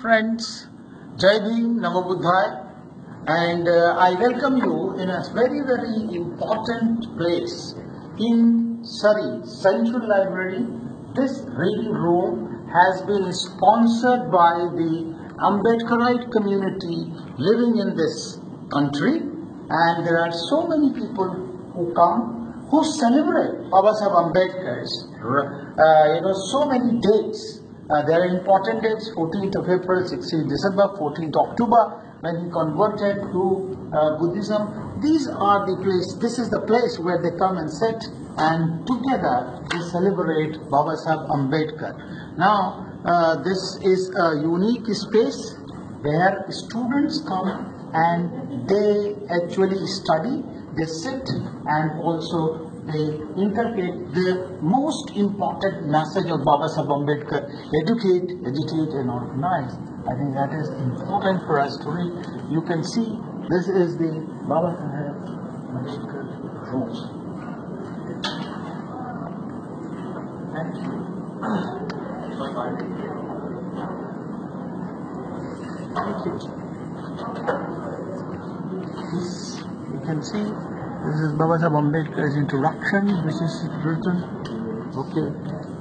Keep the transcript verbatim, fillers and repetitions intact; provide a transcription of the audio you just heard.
friends, Jai Bhim, Namo Buddhaya, and uh, I welcome you in a very very important place in Surrey, Central Library. This reading room has been sponsored by the Ambedkarite community living in this country, and there are so many people who come, who celebrate Baba Saheb Ambedkar's, uh, you know, so many dates. Uh, there are important dates: fourteenth of April, sixteenth December, fourteenth October, when he converted to uh, Buddhism. These are the place. This is the place where they come and sit, and together they celebrate Baba Saheb Ambedkar. Now, uh, this is a unique space where students come and they actually study. They sit and also they inculcate the most important message of Baba Saheb Ambedkar: educate, agitate and organize. I think that is important for us to read. You can see this is the Baba Saheb Ambedkar room. Thank you. Thank you. This you can see. This is Baba Saheb Ambedkar's introduction, which is written. Okay.